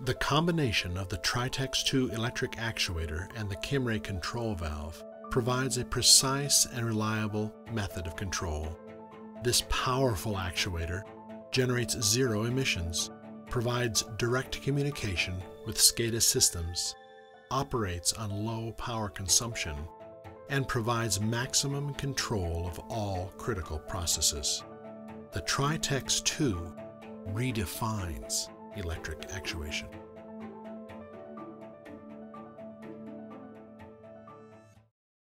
The combination of the Tritex II Electric Actuator and the Kimray control valve provides a precise and reliable method of control. This powerful actuator generates zero emissions, provides direct communication with SCADA systems, operates on low power consumption, and provides maximum control of all critical processes. The Tritex II redefines electric actuation.